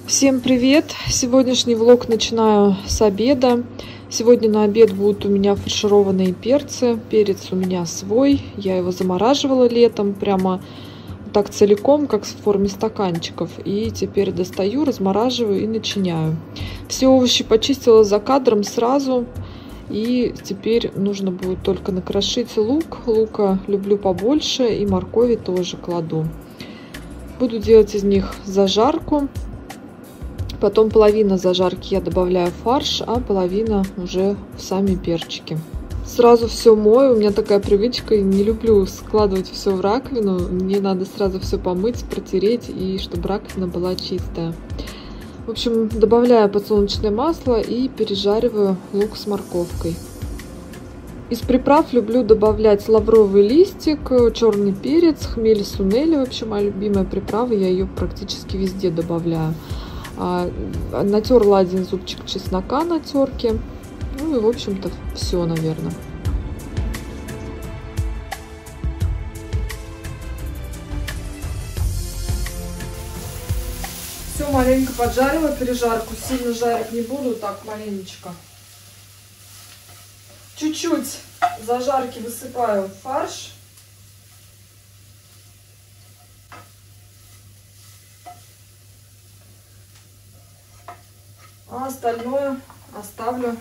Всем привет! Сегодняшний влог начинаю с обеда. Сегодня на обед будут у меня фаршированные перцы. Перец у меня свой. Я его замораживала летом прямо так целиком, как в форме стаканчиков. И теперь достаю, размораживаю и начиняю. Все овощи почистила за кадром сразу. И теперь нужно будет только накрошить лук. Лука люблю побольше, и моркови тоже кладу. Буду делать из них зажарку. Потом половина зажарки я добавляю в фарш, а половина уже в сами перчики. Сразу все мою, у меня такая привычка, не люблю складывать все в раковину. Мне надо сразу все помыть, протереть, и чтобы раковина была чистая. В общем, добавляю подсолнечное масло и пережариваю лук с морковкой. Из приправ люблю добавлять лавровый листик, черный перец, хмель сунели. В общем, моя любимая приправа, я ее практически везде добавляю. Натерла один зубчик чеснока на терке. Ну и, в общем-то, все, наверное. Все маленько поджарила, пережарку. Сильно жарить не буду, так маленечко. Чуть-чуть зажарки высыпаю в фарш. А остальное оставлю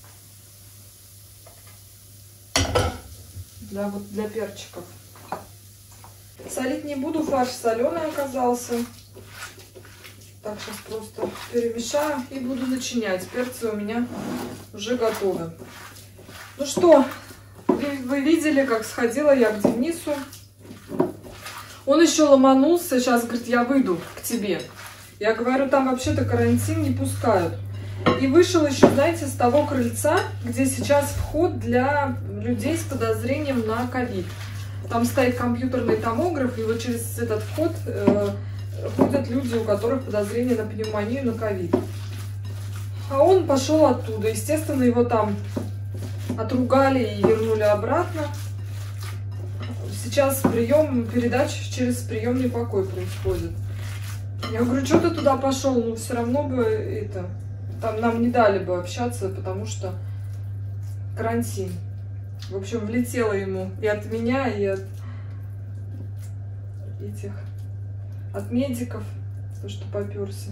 для перчиков. Солить не буду, фарш соленый оказался. Так, сейчас просто перемешаю и буду начинять. Перцы у меня уже готовы. Ну что, вы видели, как сходила я к Денису. Он еще ломанулся, сейчас говорит, я выйду к тебе. Я говорю, там вообще-то карантин, не пускают. И вышел еще, знаете, с того крыльца, где сейчас вход для людей с подозрением на ковид. Там стоит компьютерный томограф, и вот через этот вход ходят люди, у которых подозрение на пневмонию, на ковид. А он пошел оттуда. Естественно, его там отругали и вернули обратно. Сейчас прием передач через приемный покой происходит. Я говорю, что ты туда пошел? Ну, все равно бы это... Там нам не дали бы общаться, потому что карантин. В общем, влетело ему и от меня, и от этих... От медиков, то, что попёрся.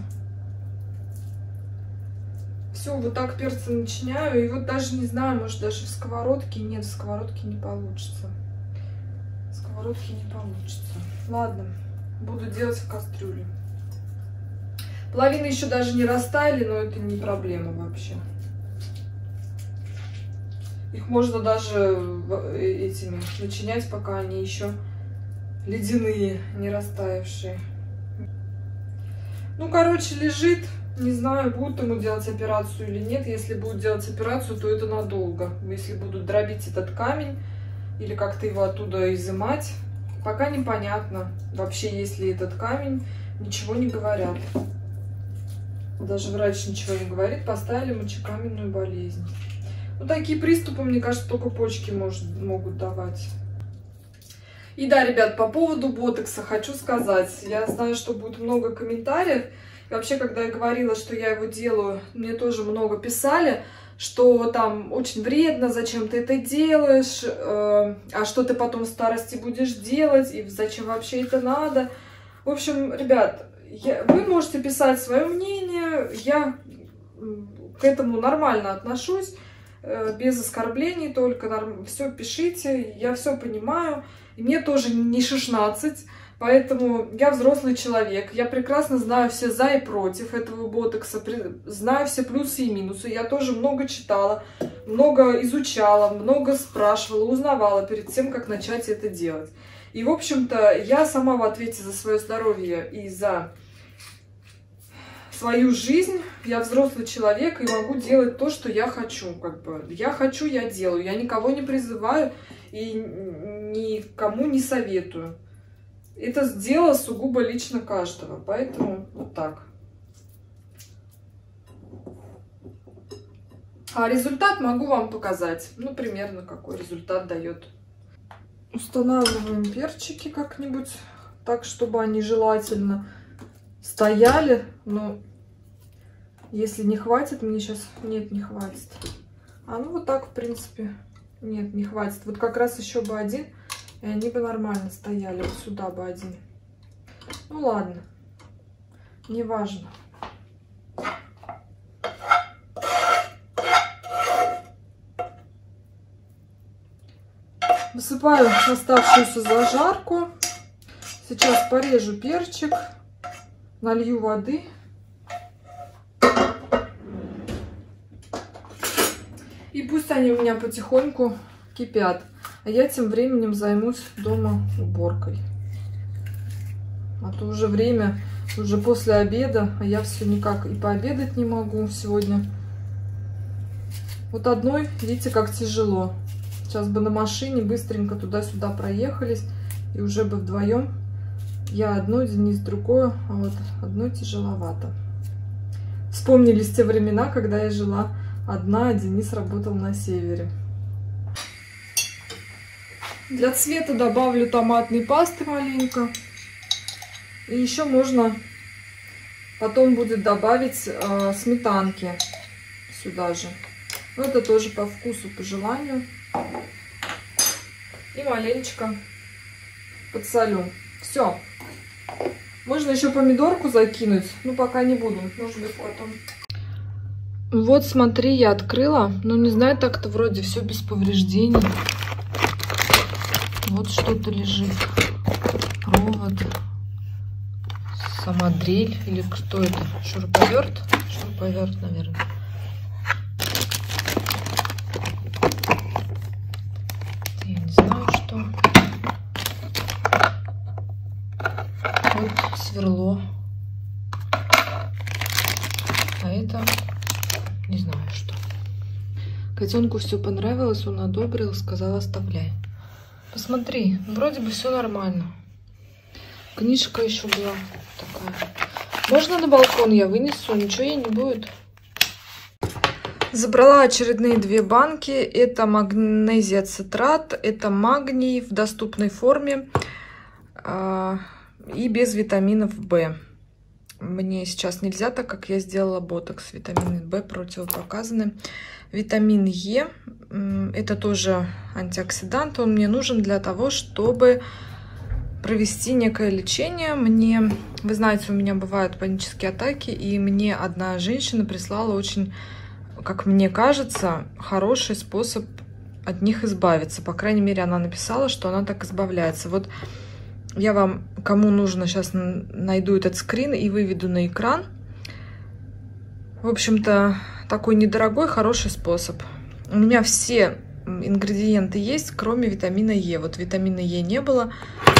Все, вот так перцы начиняю. И вот даже не знаю, может даже в сковородке. Нет, в сковородке не получится. В сковородке не получится. Ладно, буду делать в кастрюле. Половина еще даже не растаяли, но это не проблема вообще. Их можно даже этими начинять, пока они еще ледяные, не растаявшие. Ну, короче, лежит. Не знаю, будут ему делать операцию или нет. Если будут делать операцию, то это надолго. Если будут дробить этот камень или как-то его оттуда изымать, пока непонятно. Вообще, есть ли этот камень, ничего не говорят. Даже врач ничего не говорит, поставили мочекаменную болезнь. Ну, такие приступы, мне кажется, только почки могут давать. И да, ребят, по поводу ботокса хочу сказать. Я знаю, что будет много комментариев. И вообще, когда я говорила, что я его делаю, мне тоже много писали, что там очень вредно, зачем ты это делаешь, а что ты потом в старости будешь делать, и зачем вообще это надо. В общем, ребят, вы можете писать свое мнение, я к этому нормально отношусь, без оскорблений только, все пишите, я все понимаю, и мне тоже не 16, поэтому я взрослый человек, я прекрасно знаю все за и против этого ботокса, знаю все плюсы и минусы, я тоже много читала, много изучала, много спрашивала, узнавала перед тем, как начать это делать. И, в общем-то, я сама в ответе за свое здоровье и за свою жизнь. Я взрослый человек и могу делать то, что я хочу. Как бы. Я хочу, я делаю. Я никого не призываю и никому не советую. Это дело сугубо лично каждого. Поэтому вот так. А результат могу вам показать. Ну, примерно какой результат дает. Устанавливаем перчики как-нибудь так, чтобы они желательно стояли, но Если не хватит, мне сейчас... Нет, не хватит. А ну вот так, в принципе, нет, не хватит. Вот как раз еще бы один, и они бы нормально стояли. Вот сюда бы один. Ну ладно, неважно. Высыпаю оставшуюся зажарку. Сейчас порежу перчик, налью воды. И пусть они у меня потихоньку кипят. А я тем временем займусь дома уборкой. А то уже время, уже после обеда, а я все никак и пообедать не могу сегодня. Вот одной, видите, как тяжело. Сейчас бы на машине быстренько туда-сюда проехались, и уже бы вдвоем. Я одной, Денис другую, а вот одной тяжеловато. Вспомнились те времена, когда я жила одна, а Денис работал на севере. Для цвета добавлю томатной пасты маленько. И еще можно потом будет добавить сметанки сюда же. Но это тоже по вкусу, по желанию. И маленечко подсолю. Все. Можно еще помидорку закинуть, но пока не буду. Может быть, потом. Вот, смотри, я открыла. Но не знаю, так-то вроде все без повреждений. Вот что-то лежит. Провод. Сама дрель. Или что это? Шуруповерт? Шуруповерт, наверное. Я не знаю, что. Вот сверло. А это не знаю что. Котенку все понравилось, он одобрил, сказал оставляй. Посмотри, вроде бы все нормально. Книжка еще была такая. Можно на балкон я вынесу, ничего ей не будет. Забрала очередные 2 банки. Это магнезия цитрат, это магний в доступной форме и без витаминов В. Мне сейчас нельзя, так как я сделала ботокс. Витамины В противопоказаны. Витамин Е, это тоже антиоксидант. Он мне нужен для того, чтобы провести некое лечение. Вы знаете, у меня бывают панические атаки, и мне одна женщина прислала очень, как мне кажется, хороший способ от них избавиться. По крайней мере, она написала, что она так избавляется. Вот я вам, кому нужно, сейчас найду этот скрин и выведу на экран. В общем-то, такой недорогой, хороший способ. У меня все ингредиенты есть, кроме витамина Е. Вот витамина Е не было.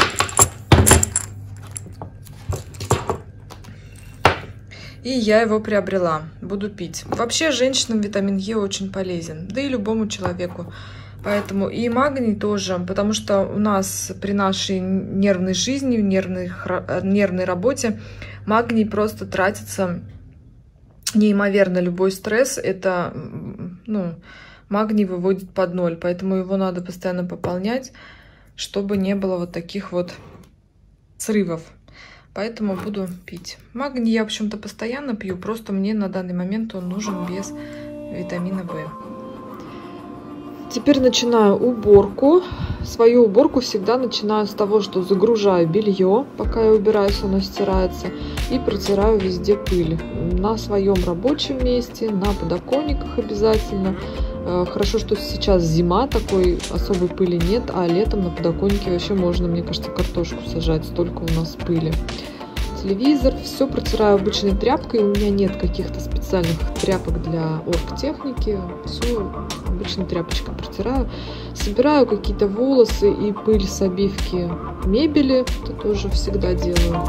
И я его приобрела. Буду пить. Вообще, женщинам витамин Е очень полезен. Да и любому человеку. Поэтому и магний тоже. Потому что у нас при нашей нервной жизни, нервной работе магний просто тратится неимоверно. Любой стресс, это, магний выводит под ноль. Поэтому его надо постоянно пополнять, чтобы не было вот таких вот срывов. Поэтому буду пить. Магний я, в общем-то, постоянно пью. Просто мне на данный момент он нужен без витамина В. Теперь начинаю уборку. Свою уборку всегда начинаю с того, что загружаю белье, пока я убираюсь, оно стирается, и протираю везде пыль. На своем рабочем месте, на подоконниках обязательно. Хорошо, что сейчас зима, такой особой пыли нет, а летом на подоконнике вообще можно, мне кажется, картошку сажать, столько у нас пыли. Телевизор, все протираю обычной тряпкой, у меня нет каких-то специальных тряпок для оргтехники, все обычной тряпочкой протираю. Собираю какие-то волосы и пыль с обивки мебели, это тоже всегда делаю.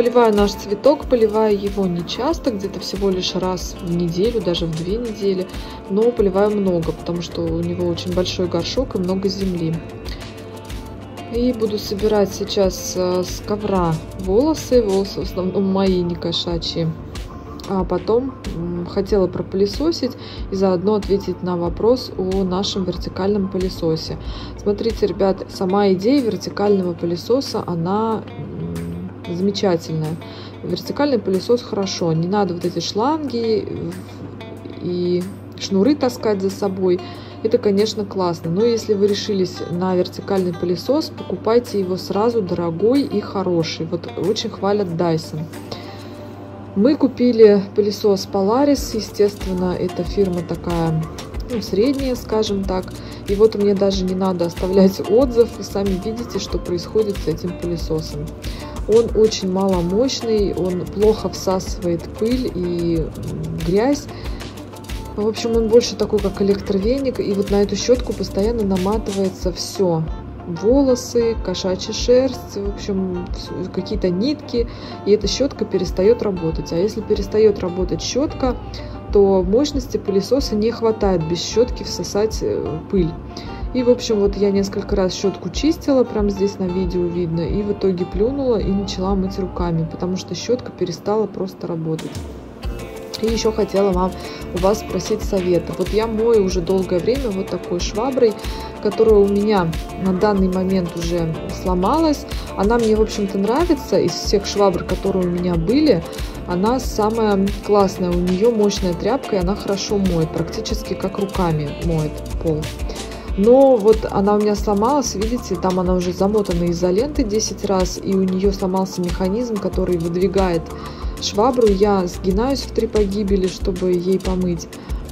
поливаю наш цветок, поливаю его не часто, где-то всего лишь раз в неделю, даже в 2 недели, но поливаю много, потому что у него очень большой горшок и много земли. И буду собирать сейчас с ковра волосы в основном мои, не кошачьи. А потом хотела пропылесосить и заодно ответить на вопрос о нашем вертикальном пылесосе. Смотрите, ребят, сама идея вертикального пылесоса, она замечательная. Вертикальный пылесос хорошо, не надо вот эти шланги и шнуры таскать за собой. Это, конечно, классно, но если вы решились на вертикальный пылесос, покупайте его сразу дорогой и хороший. Вот очень хвалят Dyson. Мы купили пылесос Polaris, естественно, это фирма такая, ну, средняя, скажем так. И вот мне даже не надо оставлять отзыв, вы сами видите, что происходит с этим пылесосом. Он очень маломощный, он плохо всасывает пыль и грязь. В общем, он больше такой, как электровеник, и вот на эту щетку постоянно наматывается все. Волосы, кошачья шерсть, в общем, какие-то нитки, и эта щетка перестает работать. А если перестает работать щетка, то мощности пылесоса не хватает без щетки всосать пыль. И, в общем, вот я несколько раз щетку чистила, прям здесь на видео видно, и в итоге плюнула и начала мыть руками, потому что щетка перестала просто работать. И еще хотела у вас спросить совета. Вот я мою уже долгое время вот такой шваброй, которая у меня на данный момент уже сломалась. Она мне, в общем-то, нравится. Из всех швабр, которые у меня были, она самая классная. У нее мощная тряпка, и она хорошо моет, практически как руками моет пол. Но вот она у меня сломалась, видите, там она уже замотана изолентой 10 раз, и у нее сломался механизм, который выдвигает швабру. Я сгинаюсь в 3 погибели, чтобы ей помыть.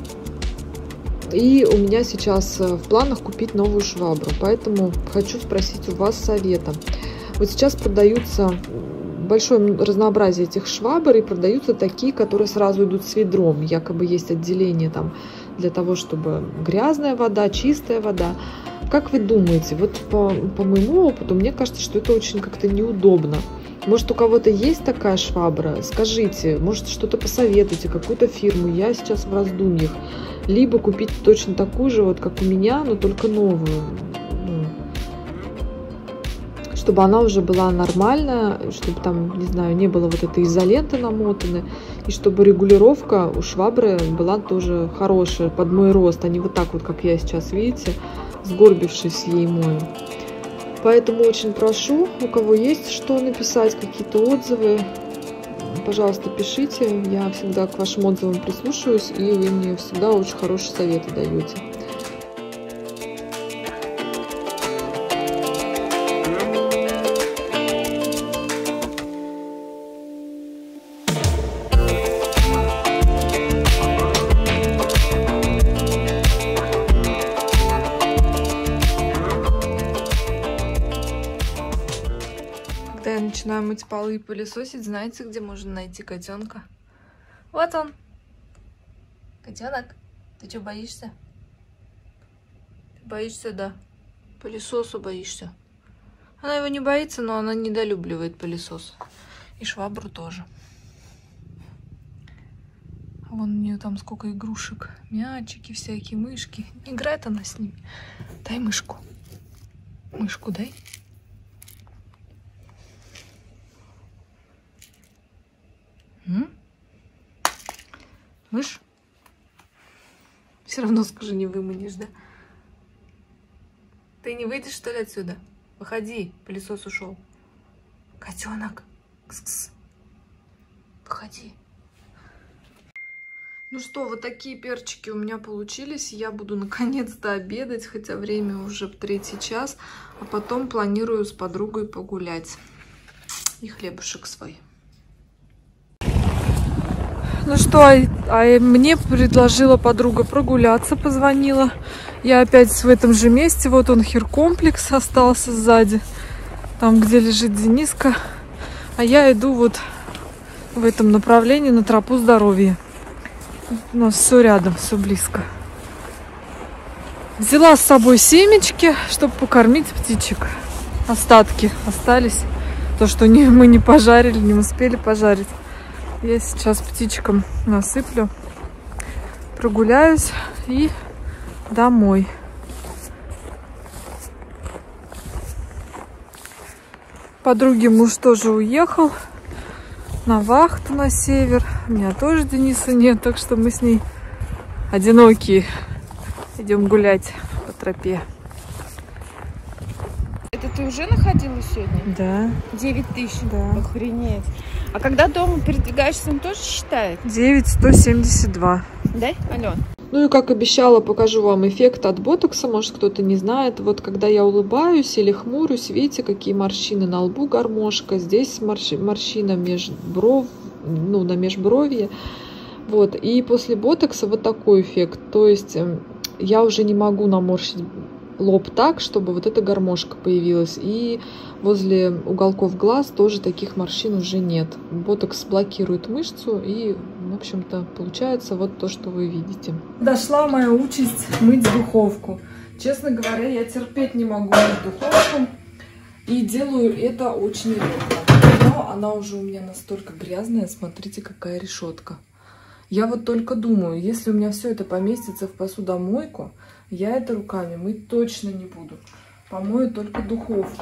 И у меня сейчас в планах купить новую швабру, поэтому хочу спросить у вас совета. Вот сейчас продаются большое разнообразие этих швабр, и продаются такие, которые сразу идут с ведром. Якобы есть отделение там для того, чтобы грязная вода, чистая вода. Как вы думаете, вот по моему опыту, мне кажется, что это очень как-то неудобно. Может, у кого-то есть такая швабра? Скажите, может, что-то посоветуйте, какую-то фирму. Я сейчас в раздумьях. Либо купить точно такую же, вот как у меня, но только новую. Чтобы она уже была нормальная, чтобы там, не знаю, не было вот этой изоленты намотаны. И чтобы регулировка у швабры была тоже хорошая, под мой рост. А не вот так вот, как я сейчас, видите, сгорбившись ей мою. Поэтому очень прошу, у кого есть что написать, какие-то отзывы, пожалуйста, пишите. Я всегда к вашим отзывам прислушиваюсь, и вы мне всегда очень хорошие советы даете. Когда я начинаю мыть полы и пылесосить, знаете, где можно найти котенка? Вот он. Котенок, ты что, боишься? Ты боишься, да? Пылесосу боишься. Она его не боится, но она недолюбливает пылесос. И швабру тоже. А вон у нее там сколько игрушек. Мячики всякие, мышки. Играет она с ними. Дай мышку. Мышку дай. Мышь? Все равно, скажи, не выманишь, да? Ты не выйдешь, что ли, отсюда? Выходи, пылесос ушел. Котенок. Кс-кс. Выходи. Ну что, вот такие перчики у меня получились. Я буду наконец-то обедать, хотя время уже 3-й час. А потом планирую с подругой погулять. И хлебушек свой. Ну что, мне предложила подруга прогуляться, позвонила. Я опять в этом же месте. Вот он, хиркомплекс остался сзади. Там, где лежит Дениска. А я иду вот в этом направлении на тропу здоровья. У нас все рядом, все близко. Взяла с собой семечки, чтобы покормить птичек. Остатки остались. То, что мы не пожарили, не успели пожарить. Я сейчас птичкам насыплю, прогуляюсь и домой. Подруги муж тоже уехал на вахту на север. У меня тоже Дениса нет, так что мы с ней одинокие. Идем гулять по тропе. Это ты уже находила сегодня? Да. 9000? Да. Охренеть. А когда дома передвигаешься, он тоже считает? 9172. Да, Ален? Ну и как обещала, покажу вам эффект от ботокса, может кто-то не знает. Вот когда я улыбаюсь или хмурюсь, видите, какие морщины на лбу, гармошка. Здесь морщина на межбровье. Вот, и после ботокса вот такой эффект. То есть я уже не могу наморщить лоб так, чтобы вот эта гармошка появилась. И возле уголков глаз тоже таких морщин уже нет. Ботокс блокирует мышцу, и, в общем-то, получается вот то, что вы видите. Дошла моя участь мыть духовку. Честно говоря, я терпеть не могу мыть духовку. И делаю это очень редко. Но она уже у меня настолько грязная. Смотрите, какая решетка. Я вот только думаю, если у меня все это поместится в посудомойку, я это руками мыть точно не буду. Помою только духовку.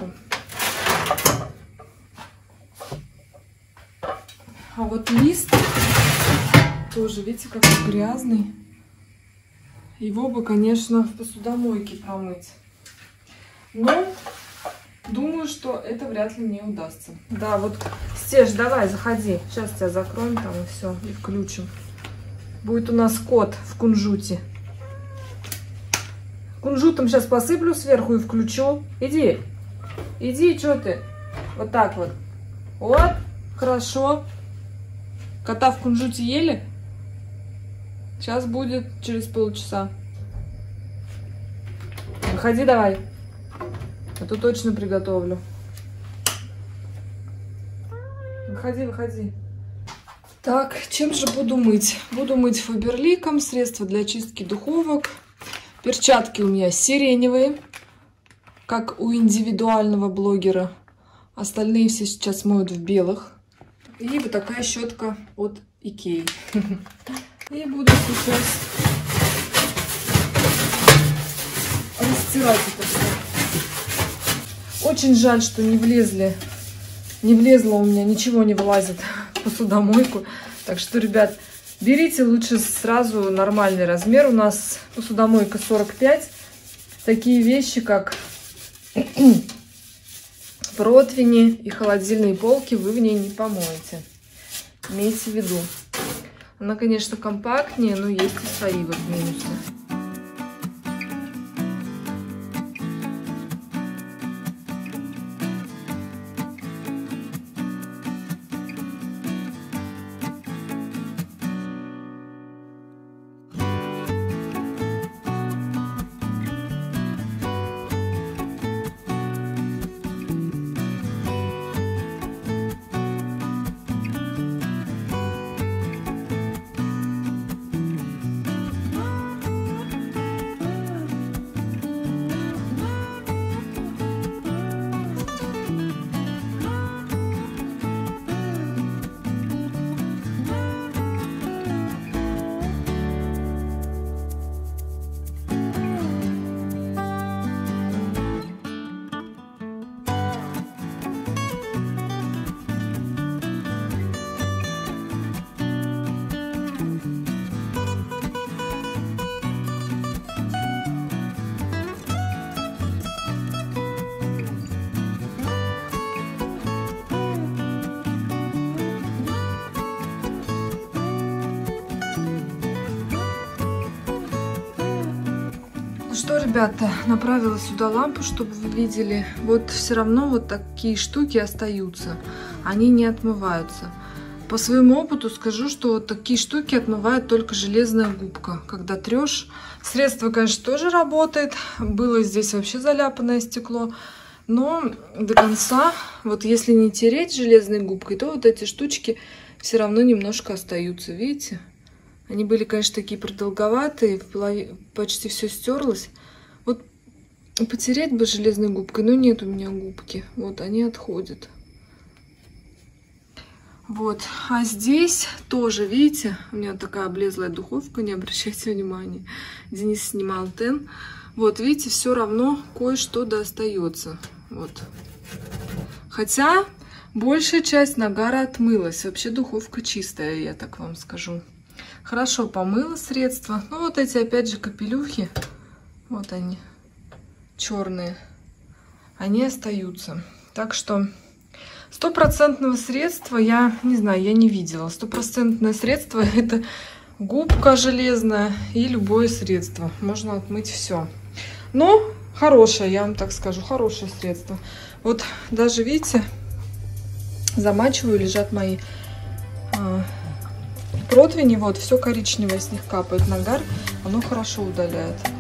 А вот лист тоже, видите, какой грязный. Его бы, конечно, в посудомойке промыть. Но думаю, что это вряд ли мне удастся. Да, вот, Стеж, давай, заходи. Сейчас тебя закроем там и все, и включим. Будет у нас кот в кунжуте. Кунжутом сейчас посыплю сверху и включу. Иди. Иди, что ты? Вот так вот. Вот. Хорошо. Кота в кунжуте ели? Сейчас будет через полчаса. Выходи давай. А то точно приготовлю. Выходи, выходи. Так, чем же буду мыть? Буду мыть Фаберликом, средство для чистки духовок. Перчатки у меня сиреневые, как у индивидуального блогера. Остальные все сейчас моют в белых. И вот такая щетка от Икеи. И буду сейчас растирать это все. Очень жаль, что не влезло у меня, ничего не вылазит в посудомойку. Так что, ребят, берите лучше сразу нормальный размер. У нас посудомойка 45. Такие вещи, как противни и холодильные полки, вы в ней не помоете. Имейте в виду. Она, конечно, компактнее, но есть и свои вот минусы. Что, ребята, направила сюда лампу, чтобы вы видели. Вот все равно вот такие штуки остаются. Они не отмываются. По своему опыту скажу, что вот такие штуки отмывает только железная губка. Когда трешь. Средство, конечно, тоже работает. Было здесь вообще заляпанное стекло. Но до конца, вот если не тереть железной губкой, то вот эти штучки все равно немножко остаются. Видите? Они были, конечно, такие продолговатые, почти все стерлось. Вот потереть бы железной губкой, но нет у меня губки. Вот они отходят. Вот, а здесь тоже, видите, у меня такая облезлая духовка, не обращайте внимания. Денис снимал тен. Вот, видите, все равно кое-что достается. Вот. Хотя большая часть нагара отмылась. Вообще духовка чистая, я так вам скажу. Хорошо помыла средство. Ну вот эти опять же капелюхи, вот они, черные, они остаются. Так что стопроцентного средства я не знаю, я не видела. Стопроцентное средство — это губка железная и любое средство. Можно отмыть все. Но хорошее, я вам так скажу, хорошее средство. Вот даже видите, замачиваю, лежат мои противни, вот все коричневое с них капает нагар, оно хорошо удаляет.